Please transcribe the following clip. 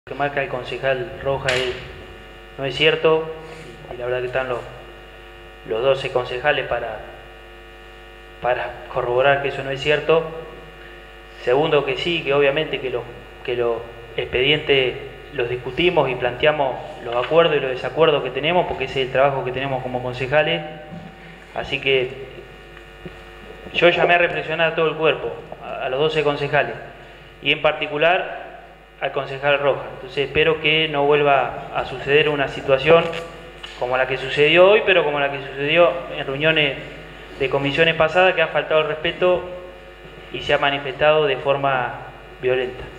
Que marca el concejal Roja no es cierto, y la verdad que están los 12 concejales para corroborar que eso no es cierto. Segundo, que sí, que obviamente que los expedientes los discutimos y planteamos los acuerdos y los desacuerdos que tenemos, porque ese es el trabajo que tenemos como concejales. Así que yo llamé a reflexionar a todo el cuerpo, a los 12 concejales, y en particular al concejal Roja. Entonces espero que no vuelva a suceder una situación como la que sucedió hoy, pero como la que sucedió en reuniones de comisiones pasadas, que ha faltado el respeto y se ha manifestado de forma violenta.